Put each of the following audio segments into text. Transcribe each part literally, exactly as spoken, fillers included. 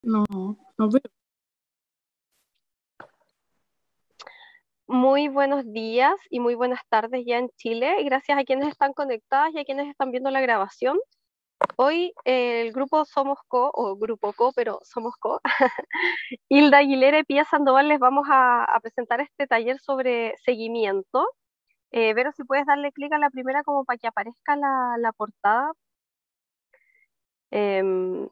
No, no veo. Muy buenos días y muy buenas tardes ya en Chile. Gracias a quienes están conectadas y a quienes están viendo la grabación. Hoy eh, el grupo Somos Co, o Grupo Co, pero Somos Co, Hilda Aguilera y Pía Sandoval les vamos a, a presentar este taller sobre seguimiento. Eh, Vero, si puedes darle clic a la primera como para que aparezca la, la portada. Em,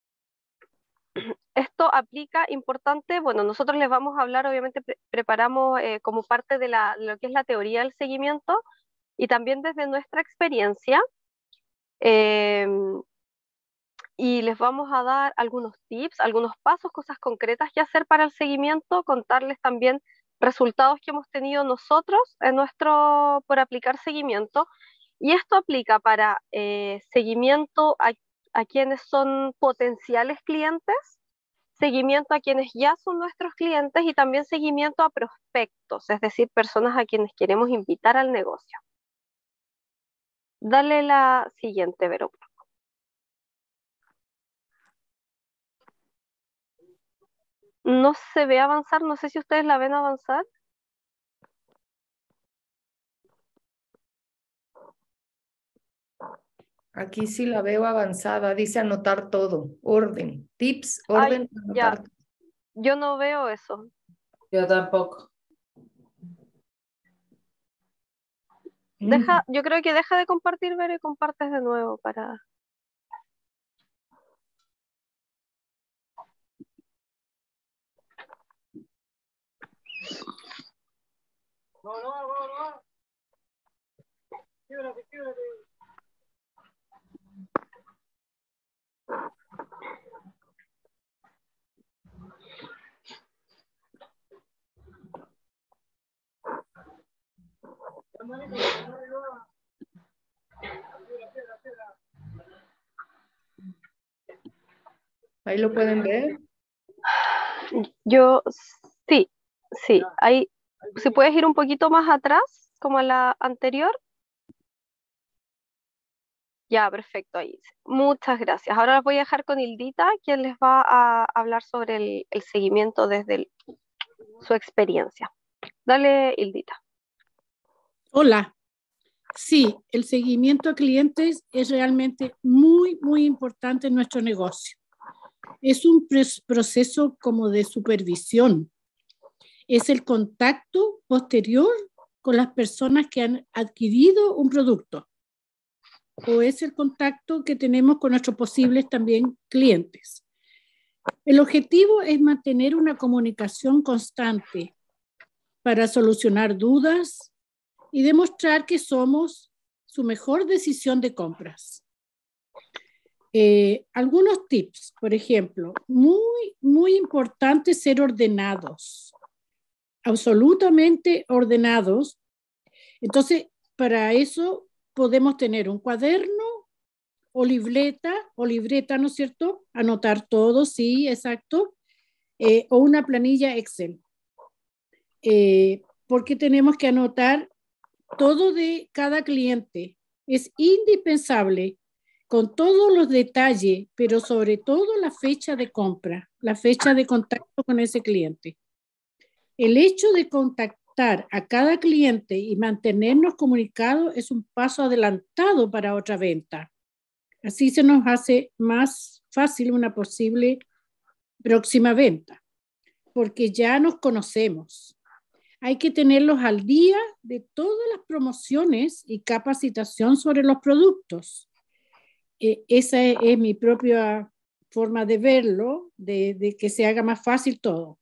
Esto aplica importante, bueno, nosotros les vamos a hablar, obviamente pre- preparamos eh, como parte de la, lo que es la teoría del seguimiento y también desde nuestra experiencia, em, y les vamos a dar algunos tips, algunos pasos, cosas concretas que hacer para el seguimiento, contarles también resultados que hemos tenido nosotros en nuestro, por aplicar seguimiento. Y esto aplica para eh, seguimiento a, a quienes son potenciales clientes, seguimiento a quienes ya son nuestros clientes y también seguimiento a prospectos, es decir, personas a quienes queremos invitar al negocio. Dale la siguiente, Vero. No se ve avanzar, no sé si ustedes la ven avanzar. Aquí sí la veo avanzada, dice anotar todo, orden, tips, Ay, orden, ya, anotar. yo no veo eso. Yo tampoco. Deja, Mm. yo creo que deja de compartir, Vero, y compartes de nuevo para... Ahí lo pueden ver. Yo, sí, sí, ahí, si puedes ir un poquito más atrás, como a la anterior. Ya, perfecto, ahí. Muchas gracias. Ahora las voy a dejar con Hildita, quien les va a hablar sobre el, el seguimiento desde el- su experiencia. Dale, Hildita. Hola. Sí, el seguimiento a clientes es realmente muy, muy importante en nuestro negocio. Es un proceso como de supervisión. Es el contacto posterior con las personas que han adquirido un producto. O es el contacto que tenemos con nuestros posibles también clientes. El objetivo es mantener una comunicación constante para solucionar dudas y demostrar que somos su mejor decisión de compras. Eh, algunos tips, por ejemplo, muy, muy importante ser ordenados, absolutamente ordenados. Entonces, para eso podemos tener un cuaderno o libreta, o libreta, ¿no es cierto? Anotar todo, sí, exacto, eh, o una planilla Excel. Eh, porque tenemos que anotar todo de cada cliente. Es indispensable con todos los detalles, pero sobre todo la fecha de compra, la fecha de contacto con ese cliente. El hecho de contactar a cada cliente y mantenernos comunicados es un paso adelantado para otra venta. Así se nos hace más fácil una posible próxima venta, porque ya nos conocemos. Hay que tenerlos al día de todas las promociones y capacitación sobre los productos. Eh, esa es, es mi propia forma de verlo, de, de que se haga más fácil todo.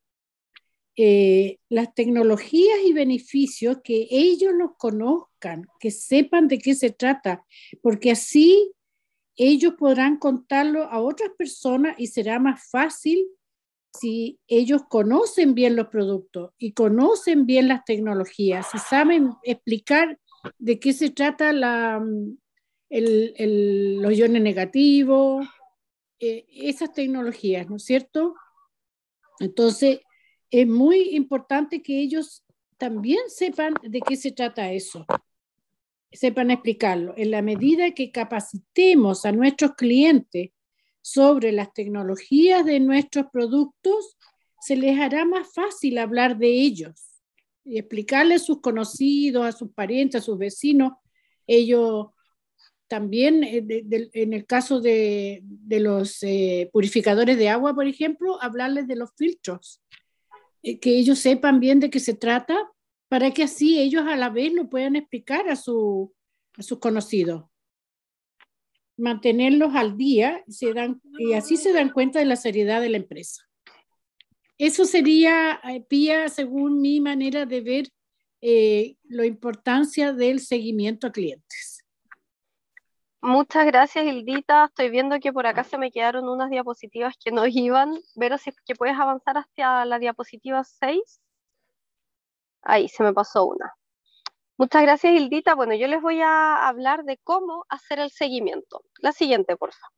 Eh, las tecnologías y beneficios, que ellos los conozcan, que sepan de qué se trata, porque así ellos podrán contarlo a otras personas y será más fácil si ellos conocen bien los productos y conocen bien las tecnologías, si saben explicar de qué se trata la, el, el, los iones negativos, eh, esas tecnologías, ¿no es cierto? Entonces, es muy importante que ellos también sepan de qué se trata eso, sepan explicarlo. En la medida que capacitemos a nuestros clientes sobre las tecnologías de nuestros productos, se les hará más fácil hablar de ellos y explicarles a sus conocidos, a sus parientes, a sus vecinos. Ellos también, de, de, en el caso de, de los eh, purificadores de agua, por ejemplo, hablarles de los filtros, eh, que ellos sepan bien de qué se trata, para que así ellos a la vez lo puedan explicar a, su, a sus conocidos. Mantenerlos al día se dan, y así se dan cuenta de la seriedad de la empresa. Eso sería, Pía, según mi manera de ver, eh, la importancia del seguimiento a clientes. Muchas gracias, Hildita. Estoy viendo que por acá se me quedaron unas diapositivas que no iban. Vero, si es que puedes avanzar hasta la diapositiva seis. Ahí, se me pasó una. Muchas gracias, Hildita. Bueno, yo les voy a hablar de cómo hacer el seguimiento. La siguiente, por favor.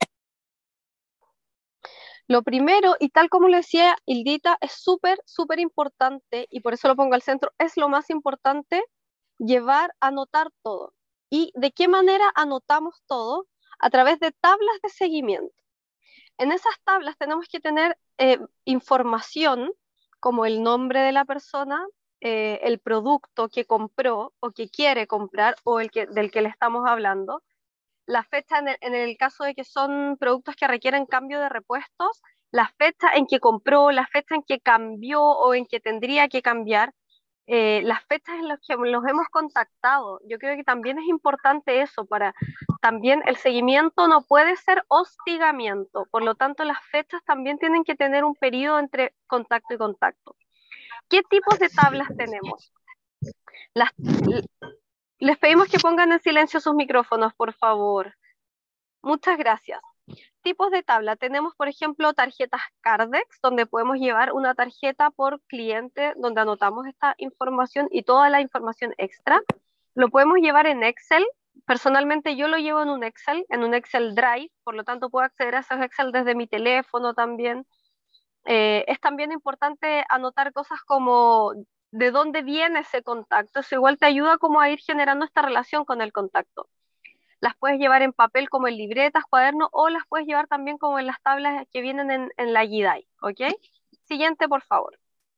Lo primero, y tal como lo decía Hildita, es súper, súper importante, y por eso lo pongo al centro, es lo más importante, llevar, anotar todo. ¿Y de qué manera anotamos todo? A través de tablas de seguimiento. En esas tablas tenemos que tener eh, información como el nombre de la persona, eh, el producto que compró o que quiere comprar o el que, del que le estamos hablando, la fecha en el, en el caso de que son productos que requieren cambio de repuestos, la fecha en que compró, la fecha en que cambió o en que tendría que cambiar, eh, las fechas en las que los hemos contactado. Yo creo que también es importante eso, para también el seguimiento no puede ser hostigamiento, por lo tanto las fechas también tienen que tener un periodo entre contacto y contacto. ¿Qué tipos de tablas tenemos? Las, les pedimos que pongan en silencio sus micrófonos, por favor. Muchas gracias. Tipos de tabla. Tenemos, por ejemplo, tarjetas Cardex, donde podemos llevar una tarjeta por cliente, donde anotamos esta información y toda la información extra. Lo podemos llevar en Excel. Personalmente yo lo llevo en un Excel, en un Excel Drive, por lo tanto puedo acceder a esos Excel desde mi teléfono también. Eh, es también importante anotar cosas como de dónde viene ese contacto. Eso igual te ayuda como a ir generando esta relación con el contacto. Las puedes llevar en papel como en libretas, cuadernos, o las puedes llevar también como en las tablas que vienen en, en la Jidai, ¿ok? Siguiente, por favor.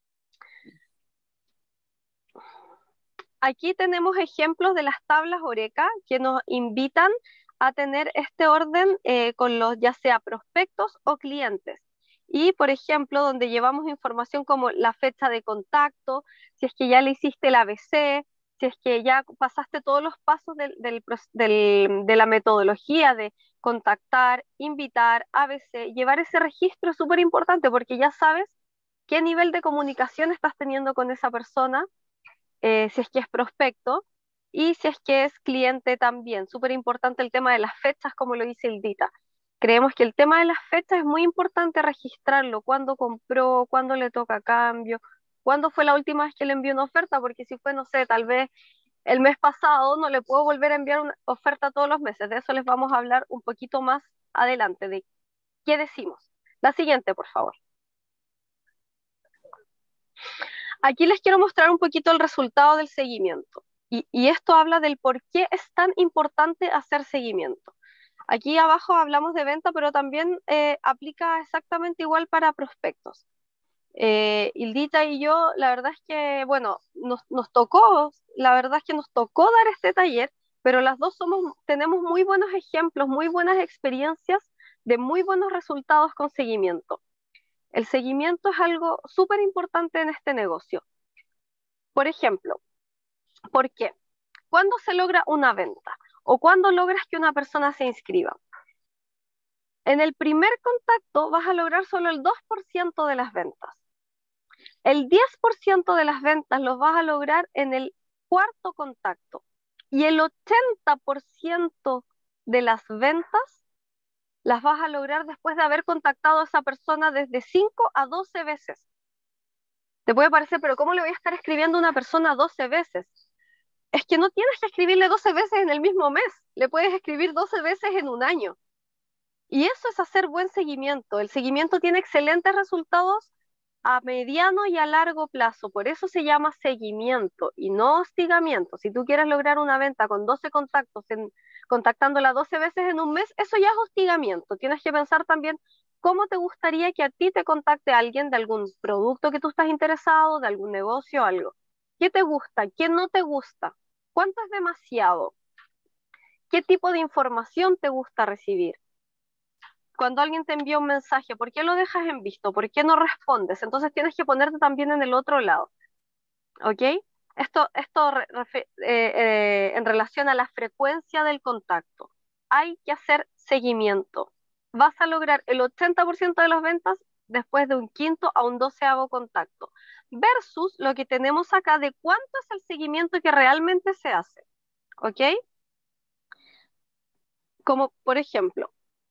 Aquí tenemos ejemplos de las tablas Oreca que nos invitan a tener este orden eh, con los ya sea prospectos o clientes. Y, por ejemplo, donde llevamos información como la fecha de contacto, si es que ya le hiciste el A B C, si es que ya pasaste todos los pasos del, del, del, de la metodología de contactar, invitar, A B C, llevar ese registro es súper importante porque ya sabes qué nivel de comunicación estás teniendo con esa persona, eh, si es que es prospecto, y si es que es cliente también. Súper importante el tema de las fechas, como lo dice Hildita. Creemos que el tema de las fechas es muy importante registrarlo, cuándo compró, cuándo le toca cambio, cuándo fue la última vez que le envió una oferta, porque si fue, no sé, tal vez el mes pasado, no le puedo volver a enviar una oferta todos los meses. De eso les vamos a hablar un poquito más adelante, de qué decimos. La siguiente, por favor. Aquí les quiero mostrar un poquito el resultado del seguimiento. Y, y esto habla del por qué es tan importante hacer seguimiento. Aquí abajo hablamos de venta, pero también eh, aplica exactamente igual para prospectos. Eh, Hildita y yo, la verdad es que, bueno, nos, nos tocó, la verdad es que nos tocó dar este taller, pero las dos somos, tenemos muy buenos ejemplos, muy buenas experiencias de muy buenos resultados con seguimiento. El seguimiento es algo súper importante en este negocio. Por ejemplo, ¿por qué? ¿Cuándo se logra una venta? ¿O cuándo logras que una persona se inscriba? En el primer contacto vas a lograr solo el dos por ciento de las ventas. El diez por ciento de las ventas los vas a lograr en el cuarto contacto. Y el ochenta por ciento de las ventas las vas a lograr después de haber contactado a esa persona desde cinco a doce veces. Te puede parecer, pero ¿cómo le voy a estar escribiendo a una persona doce veces? Es que no tienes que escribirle doce veces en el mismo mes, le puedes escribir doce veces en un año. Y eso es hacer buen seguimiento. El seguimiento tiene excelentes resultados a mediano y a largo plazo. Por eso se llama seguimiento y no hostigamiento. Si tú quieres lograr una venta con doce contactos, en, contactándola doce veces en un mes, eso ya es hostigamiento. Tienes que pensar también cómo te gustaría que a ti te contacte alguien de algún producto que tú estás interesado, de algún negocio, algo. ¿Qué te gusta? ¿Qué no te gusta? ¿Cuánto es demasiado? ¿Qué tipo de información te gusta recibir? Cuando alguien te envía un mensaje, ¿por qué lo dejas en visto? ¿Por qué no respondes? Entonces tienes que ponerte también en el otro lado, ¿ok? Esto, esto re- refe- eh, eh, en relación a la frecuencia del contacto. Hay que hacer seguimiento. Vas a lograr el ochenta por ciento de las ventas después de un quinto a un doceavo contacto, versus lo que tenemos acá de cuánto es el seguimiento que realmente se hace, ¿ok? Como por ejemplo,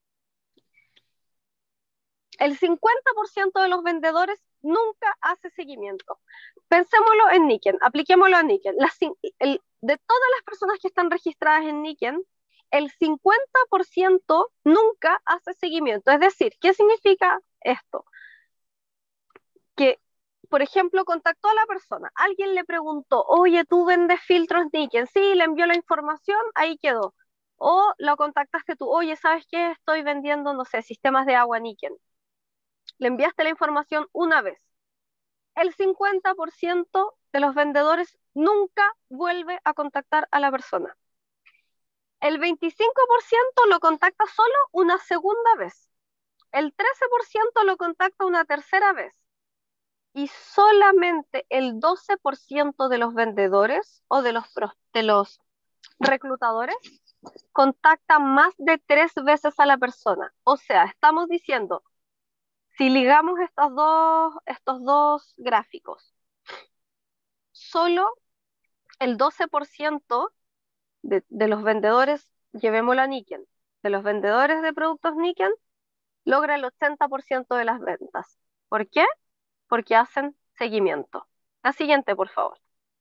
el cincuenta por ciento de los vendedores nunca hace seguimiento. Pensémoslo en Niken, apliquémoslo a Niken. Las cin- el- de todas las personas que están registradas en Niken, el cincuenta por ciento nunca hace seguimiento. Es decir, ¿qué significa esto? Que, por ejemplo, contactó a la persona, alguien le preguntó, oye, ¿tú vendes filtros Niken? Sí, le envió la información, ahí quedó. O lo contactaste tú, oye, ¿sabes qué? Estoy vendiendo, no sé, sistemas de agua Niken. Le enviaste la información una vez. El cincuenta por ciento de los vendedores nunca vuelve a contactar a la persona. El veinticinco por ciento lo contacta solo una segunda vez. El trece por ciento lo contacta una tercera vez. Y solamente el doce por ciento de los vendedores o de los, de los reclutadores contactan más de tres veces a la persona. O sea, estamos diciendo, si ligamos estos dos, estos dos gráficos, solo el doce por ciento de, de los vendedores, llevémoslo a Niken, de los vendedores de productos Niken, logra el ochenta por ciento de las ventas. ¿Por qué? Porque hacen seguimiento. La siguiente, por favor.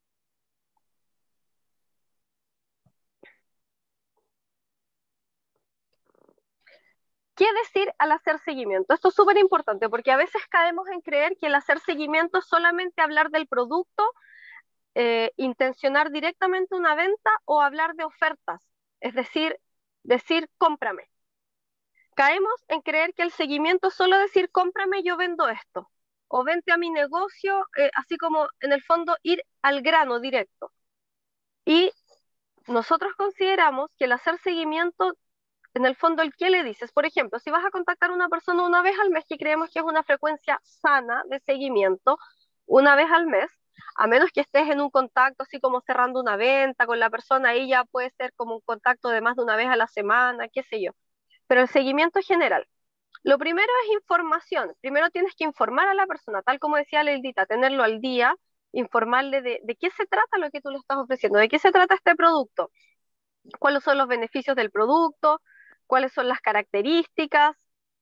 ¿Qué decir al hacer seguimiento? Esto es súper importante porque a veces caemos en creer que el hacer seguimiento es solamente hablar del producto, eh, intencionar directamente una venta o hablar de ofertas, es decir, decir cómprame. Caemos en creer que el seguimiento es solo decir cómprame, yo vendo esto, o vente a mi negocio, eh, así como en el fondo ir al grano directo. Y nosotros consideramos que el hacer seguimiento, en el fondo, el qué le dices. Por ejemplo, si vas a contactar a una persona una vez al mes, que creemos que es una frecuencia sana de seguimiento, una vez al mes, a menos que estés en un contacto así como cerrando una venta con la persona, ahí ya puede ser como un contacto de más de una vez a la semana, qué sé yo. Pero el seguimiento es general. Lo primero es información. Primero tienes que informar a la persona, tal como decía Leildita, tenerlo al día, informarle de, de qué se trata lo que tú le estás ofreciendo, de qué se trata este producto, cuáles son los beneficios del producto, cuáles son las características,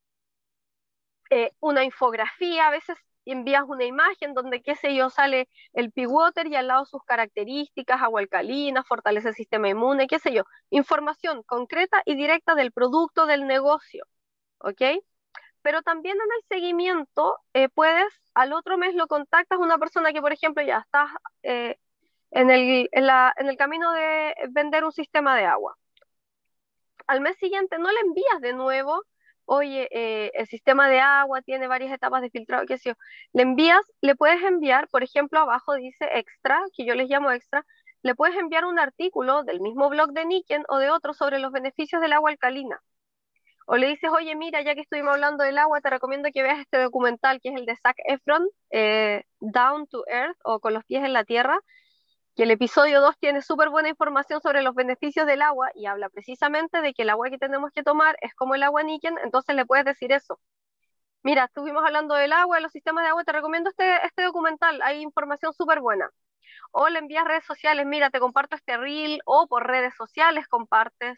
eh, una infografía, a veces envías una imagen donde, qué sé yo, sale el Pea Water y al lado sus características, agua alcalina, fortalece el sistema inmune, qué sé yo, información concreta y directa del producto, del negocio, ¿ok? Pero también en el seguimiento eh, puedes, al otro mes lo contactas a una persona que, por ejemplo, ya está eh, en el, en, la, en el camino de vender un sistema de agua. Al mes siguiente no le envías de nuevo, oye, eh, el sistema de agua tiene varias etapas de filtrado, qué sé yo. Le envías, le puedes enviar, por ejemplo, abajo dice extra, que yo les llamo extra, le puedes enviar un artículo del mismo blog de Niken o de otro sobre los beneficios del agua alcalina. O le dices, oye, mira, ya que estuvimos hablando del agua, te recomiendo que veas este documental que es el de Zac Efron, eh, Down to Earth o Con los pies en la tierra, que el episodio dos tiene súper buena información sobre los beneficios del agua y habla precisamente de que el agua que tenemos que tomar es como el agua Niken, entonces le puedes decir eso. Mira, estuvimos hablando del agua, de los sistemas de agua, te recomiendo este, este documental, hay información súper buena. O le envías redes sociales, mira, te comparto este reel, o por redes sociales compartes,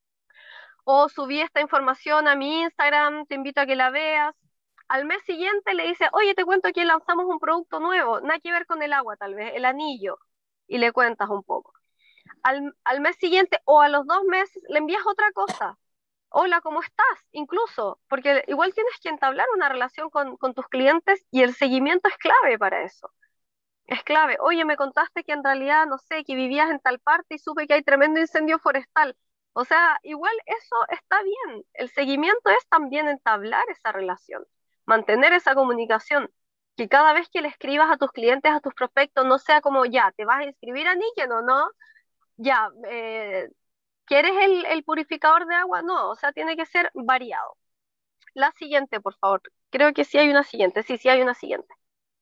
o subí esta información a mi Instagram, te invito a que la veas. Al mes siguiente le dices, oye, te cuento que lanzamos un producto nuevo, nada que ver con el agua tal vez, el anillo, y le cuentas un poco. Al, al mes siguiente o a los dos meses le envías otra cosa, hola, ¿cómo estás? Incluso, porque igual tienes que entablar una relación con, con tus clientes y el seguimiento es clave para eso. Es clave. Oye, me contaste que en realidad, no sé, que vivías en tal parte y supe que hay tremendo incendio forestal. O sea, igual eso está bien. El seguimiento es también entablar esa relación, mantener esa comunicación, que cada vez que le escribas a tus clientes, a tus prospectos, no sea como, ya, ¿te vas a inscribir a Niken o no? Ya, eh, ¿quieres el, el purificador de agua? No, o sea, tiene que ser variado. La siguiente, por favor. Creo que sí hay una siguiente. Sí, sí hay una siguiente.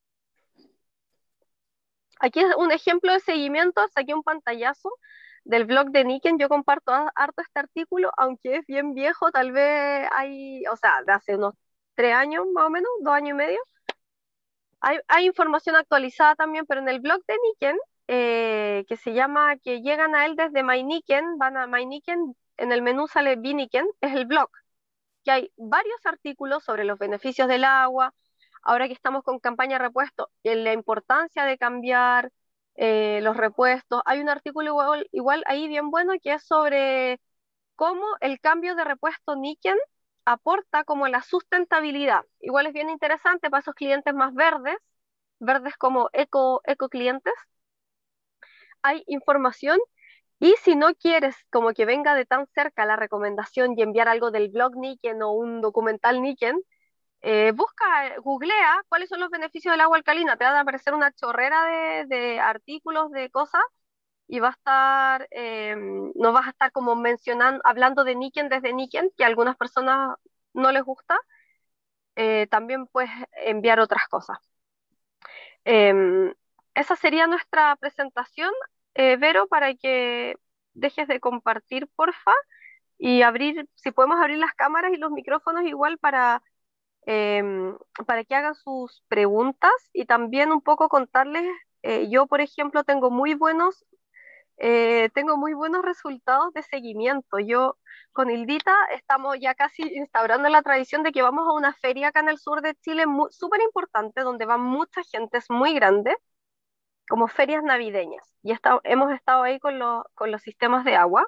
Aquí es un ejemplo de seguimiento, saqué un pantallazo del blog de Niken, yo comparto a- harto este artículo, aunque es bien viejo, tal vez hay, o sea, de hace unos tres años más o menos, dos años y medio. Hay, hay información actualizada también, pero en el blog de Niken, eh, que se llama, que llegan a él desde MyNiken, van a MyNiken, en el menú sale Biniken, es el blog, que hay varios artículos sobre los beneficios del agua, ahora que estamos con campaña de repuesto, en la importancia de cambiar eh, los repuestos. Hay un artículo igual, igual ahí bien bueno que es sobre cómo el cambio de repuesto níquel aporta como la sustentabilidad. Igual es bien interesante para esos clientes más verdes, verdes como eco, eco clientes. Hay información y si no quieres como que venga de tan cerca la recomendación y enviar algo del blog Niken o un documental Niken, eh, busca, eh, googlea cuáles son los beneficios del agua alcalina. Te va a aparecer una chorrera de, de artículos, de cosas, y va a estar, eh, no vas a estar como mencionando, hablando de Niken desde Niken, que a algunas personas no les gusta. Eh, también puedes enviar otras cosas. Em, esa sería nuestra presentación, eh, Vero, para que dejes de compartir, porfa, y abrir, si podemos abrir las cámaras y los micrófonos igual para, em, para que hagan sus preguntas y también un poco contarles, eh, yo por ejemplo tengo muy buenos, eh, tengo muy buenos resultados de seguimiento. Yo con Hildita estamos ya casi instaurando la tradición de que vamos a una feria acá en el sur de Chile súper importante, donde va mucha gente, es muy grande, como ferias navideñas. Y está- hemos estado ahí con, los con los sistemas de agua.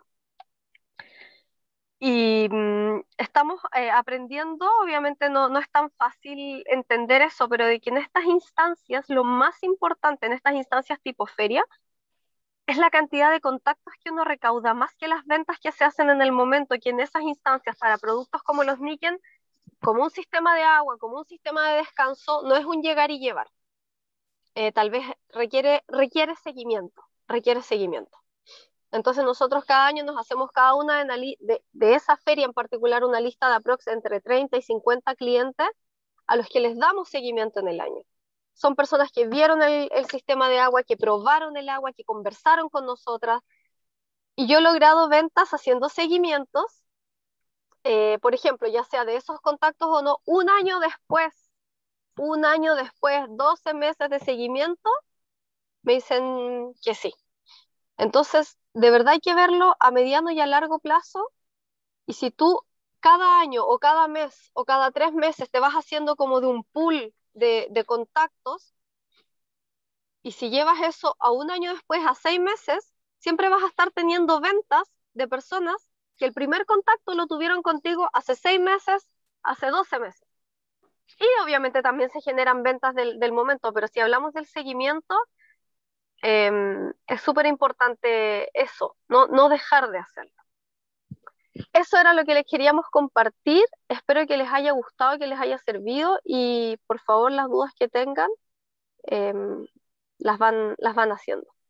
Y mm, estamos eh, aprendiendo, obviamente no, no es tan fácil entender eso, pero de que en estas instancias, lo más importante en estas instancias tipo feria, es la cantidad de contactos que uno recauda, más que las ventas que se hacen en el momento, que en esas instancias para productos como los Niken, como un sistema de agua, como un sistema de descanso, no es un llegar y llevar. Eh, tal vez requiere, requiere seguimiento, requiere seguimiento. Entonces nosotros cada año nos hacemos cada una de, de, de esa feria en particular una lista de aprox entre treinta y cincuenta clientes a los que les damos seguimiento en el año. Son personas que vieron el, el sistema de agua, que probaron el agua, que conversaron con nosotras. Y yo he logrado ventas haciendo seguimientos, eh, por ejemplo, ya sea de esos contactos o no, un año después, un año después, doce meses de seguimiento, me dicen que sí. Entonces, de verdad hay que verlo a mediano y a largo plazo. Y si tú cada año o cada mes o cada tres meses te vas haciendo como de un pool de, de contactos, y si llevas eso a un año después, a seis meses, siempre vas a estar teniendo ventas de personas que el primer contacto lo tuvieron contigo hace seis meses, hace doce meses. Y obviamente también se generan ventas del, del momento, pero si hablamos del seguimiento, eh, es súper importante eso, no, no dejar de hacerlo. Eso era lo que les queríamos compartir. Espero que les haya gustado, que les haya servido y por favor las dudas que tengan eh, las van, las van haciendo.